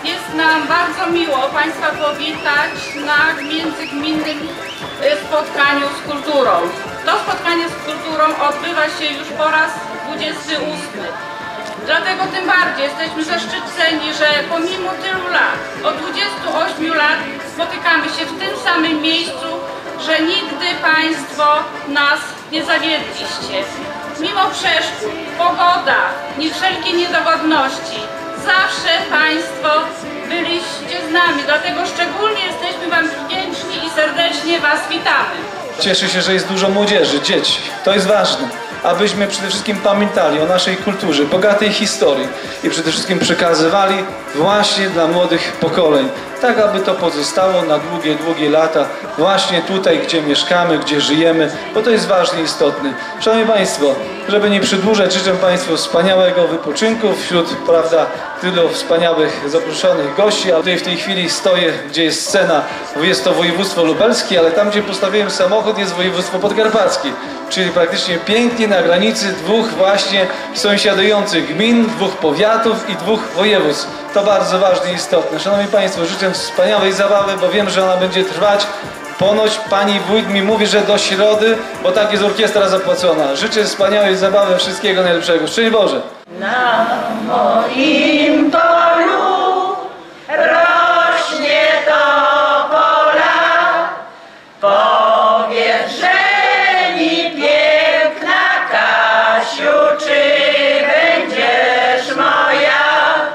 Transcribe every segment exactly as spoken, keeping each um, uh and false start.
Jest nam bardzo miło Państwa powitać na międzygminnym spotkaniu z kulturą. To spotkanie z kulturą odbywa się już po raz dwudziesty ósmy. Dlatego tym bardziej jesteśmy zaszczyceni, że pomimo tylu lat, od dwudziestu ośmiu lat spotykamy się w tym samym miejscu, że nigdy Państwo nas nie zawiedliście. Mimo przeszkód, pogoda i wszelkie niedogodności, zawsze Państwo byliście z nami, dlatego szczególnie jesteśmy Wam wdzięczni i serdecznie Was witamy. Cieszę się, że jest dużo młodzieży, dzieci. To jest ważne, abyśmy przede wszystkim pamiętali o naszej kulturze, bogatej historii i przede wszystkim przekazywali właśnie dla młodych pokoleń, tak aby to pozostało na długie, długie lata właśnie tutaj, gdzie mieszkamy, gdzie żyjemy, bo to jest ważne i istotne. Szanowni Państwo, żeby nie przedłużać, życzę Państwu wspaniałego wypoczynku wśród, prawda, tylu wspaniałych zaproszonych gości, a tutaj w tej chwili stoję, gdzie jest scena, jest to województwo lubelskie, ale tam, gdzie postawiłem samochód, jest województwo podkarpackie, czyli praktycznie pięknie na granicy dwóch właśnie sąsiadujących gmin, dwóch powiatów i dwóch województw. To bardzo ważne i istotne. Szanowni Państwo, życzę wspaniałej zabawy, bo wiem, że ona będzie trwać. Ponoć pani wójt mi mówi, że do środy, bo tak jest orkiestra zapłacona. Życzę wspaniałej zabawy, wszystkiego najlepszego. Szczęść Boże! Na moim polu rośnie topola, powiedz, że mi piękna Kasiu, czy będziesz moja?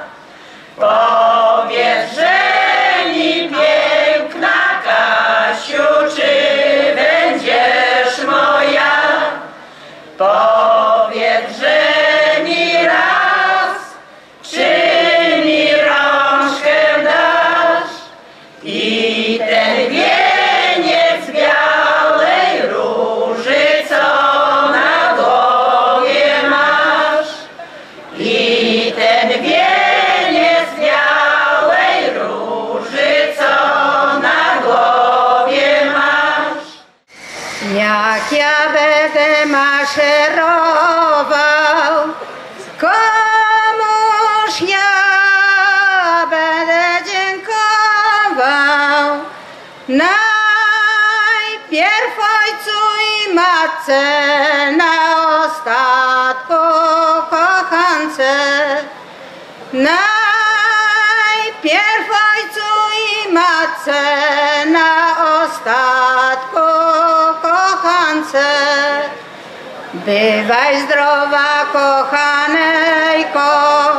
Powiedz, że mi piękna Kasiu, czy będziesz moja? Powiedz, że jak ja będę maszerował, komuż ja będę dziękował? Najpierw ojcu i matce, na ostatku kochance. Najpierw ojcu i matce, na ostatku kochance. Bywaj zdrowa, kochanejko,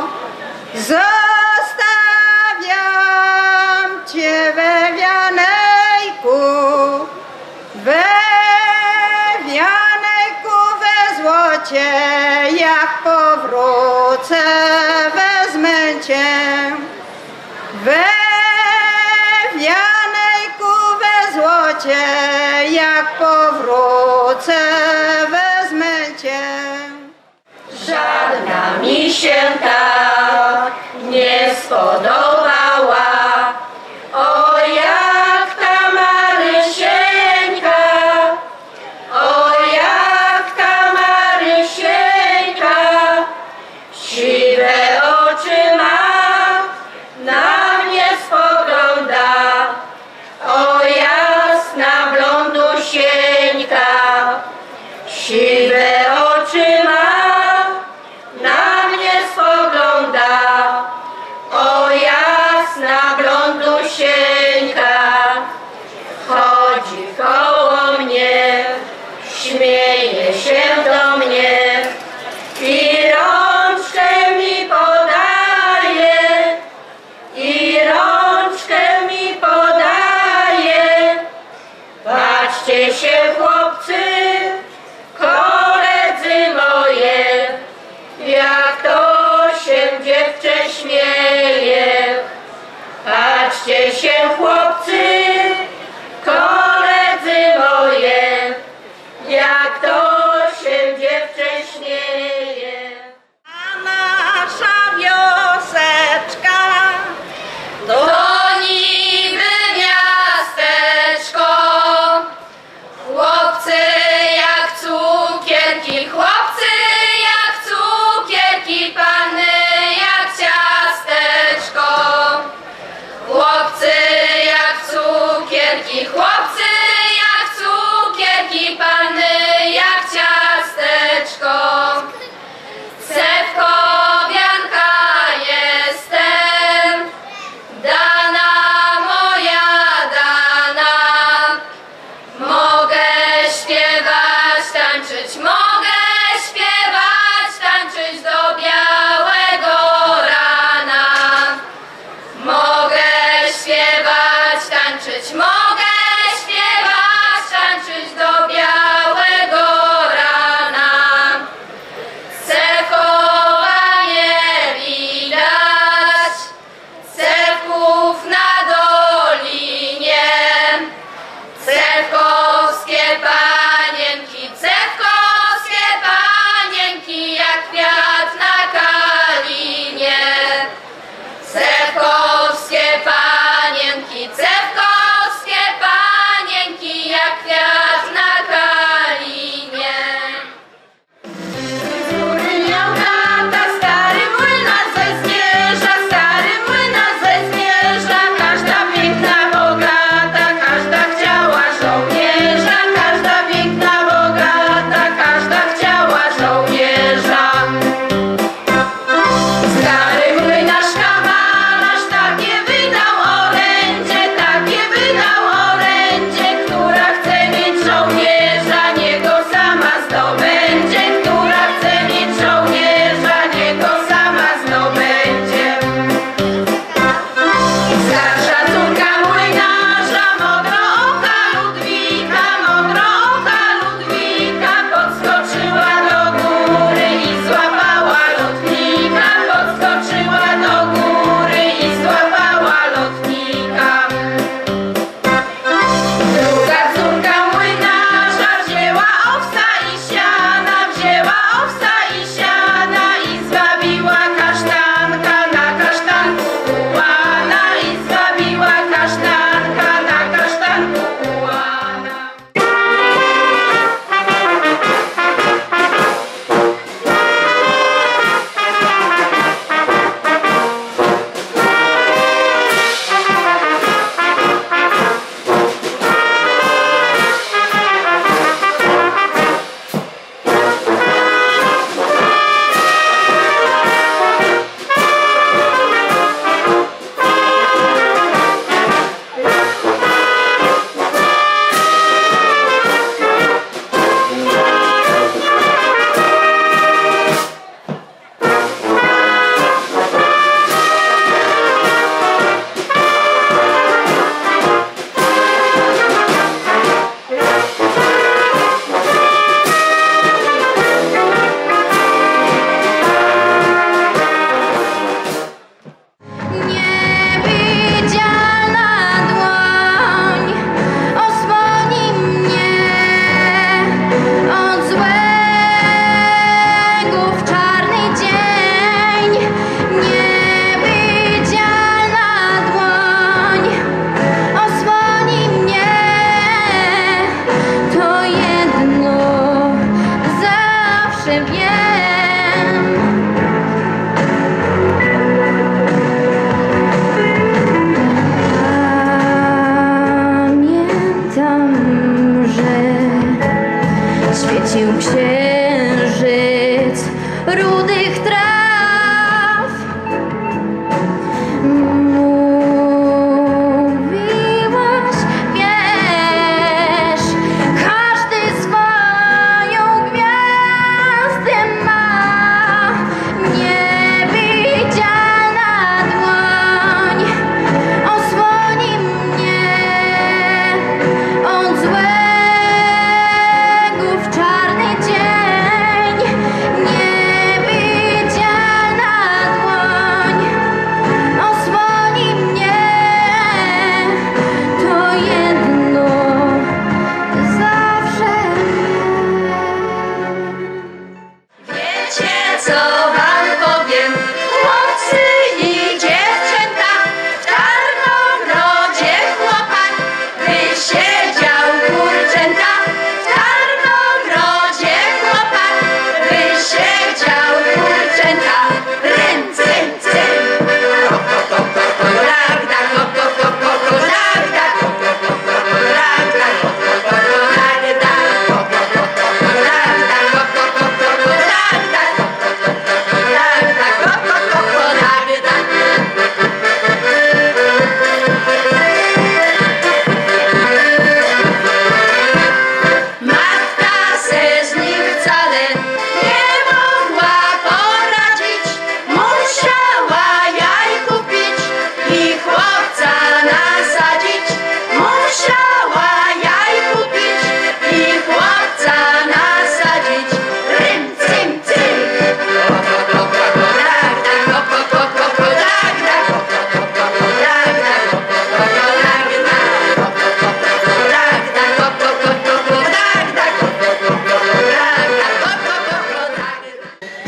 zostawiam cię we wianejku, we wianejku, we złocie, jak powrócę, wezmę cię. We wianejku, we złocie, jak powrócę, wezmę cię. Żadna mi się tak nie spodobała, o jak ta Marysieńka, o jak ta Marysieńka, siwe oczy ma, na mnie spogląda, o jasna blondusieńka, siwe oczy ma, na mnie spogląda, o jasna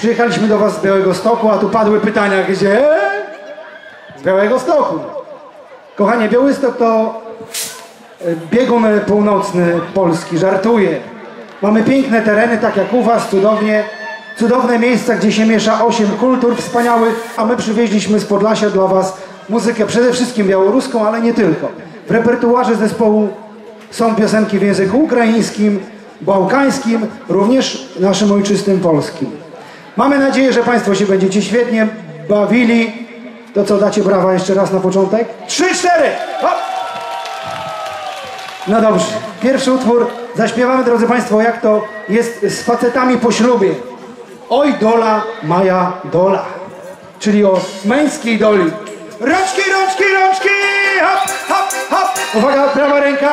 Przyjechaliśmy do was z Białegostoku, a tu padły pytania, gdzie? Z Białegostoku. Kochanie, Białystok to biegun północny Polski, żartuję. Mamy piękne tereny, tak jak u was, cudownie. Cudowne miejsca, gdzie się miesza osiem kultur wspaniałych, a my przywieźliśmy z Podlasia dla was muzykę przede wszystkim białoruską, ale nie tylko. W repertuarze zespołu są piosenki w języku ukraińskim, bałkańskim, również naszym ojczystym polskim. Mamy nadzieję, że państwo się będziecie świetnie bawili. To co, dacie brawa jeszcze raz na początek? Trzy, cztery! Hop! No dobrze, pierwszy utwór zaśpiewamy, drodzy państwo, jak to jest z facetami po ślubie. Oj dola, maja dola. Czyli o męskiej doli. Rączki, rączki, rączki! Hop, hop, hop! Uwaga, prawa ręka.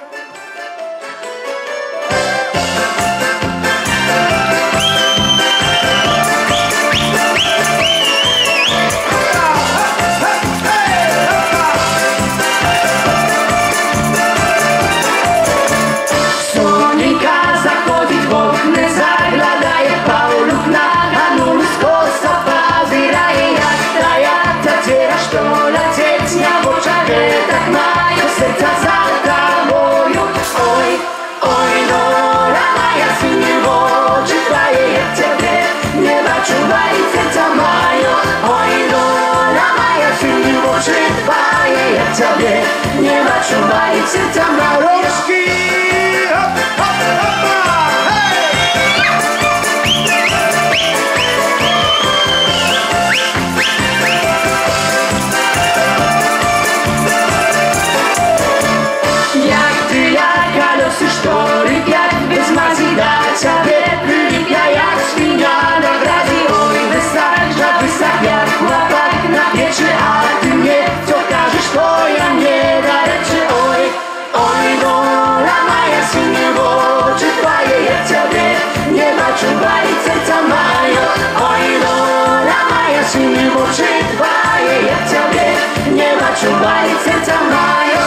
Nie ma czubajcy, tam ma rączki. Hop, hop, hop, hej! Jak ty, jak losy sztoryk, jak bez mazji dacia, wypylika jak świnia na grazi. Oj, wystarcz, że wysak jak chłopak na pieczy, a ty mnie co każesz, to ja nie daleczy. Oj, oj, dola moja synie, bo czy twoje jak ciebie nie ma czubajce, co mają. Oj, dola moja synie, bo czy twoje jak ciebie nie ma czubajce, co mają.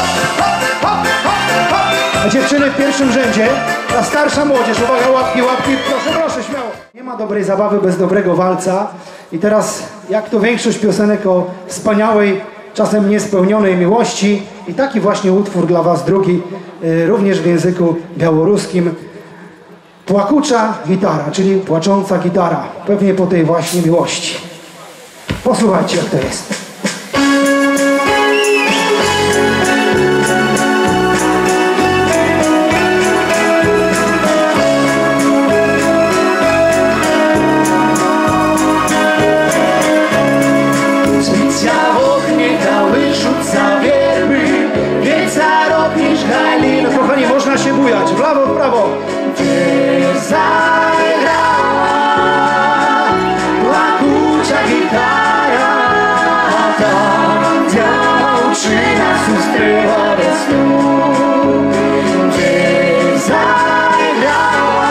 A dziewczyny w pierwszym rzędzie, ta starsza młodzież, uwaga, łapki, łapki, proszę, proszę, śmiało. Nie ma dobrej zabawy bez dobrego walca. I teraz, jak to większość piosenek o wspaniałej, czasem niespełnionej miłości, i taki właśnie utwór dla was drugi, y, również w języku białoruskim. Płakucza gitara, czyli płacząca gitara. Pewnie po tej właśnie miłości. Posłuchajcie, jak to jest. No kochani, można się bujać. W lewo, w prawo. Płakucza gitara, ta dziewczyna ustryła bez snu. Gdzie zagrała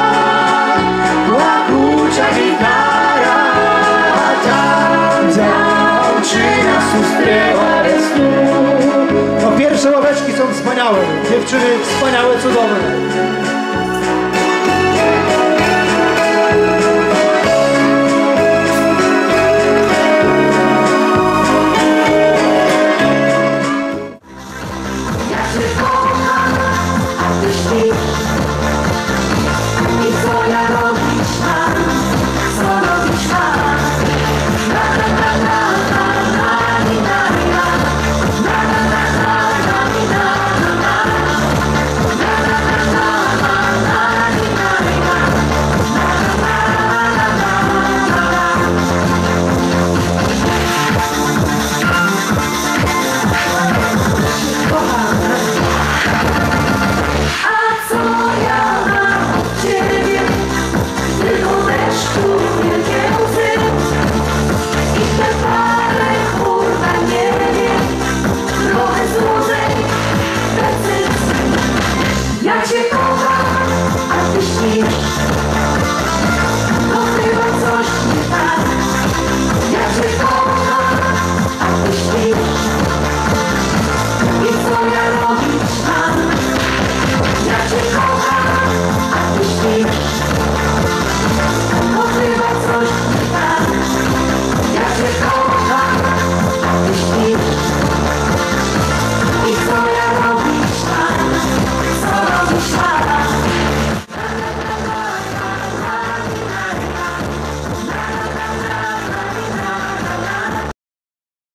płakucza gitara, ta dziewczyna ustryła bez snu. No pierwsze ławeczki są wspaniałe. Dziewczyny wspaniałe, cudowne.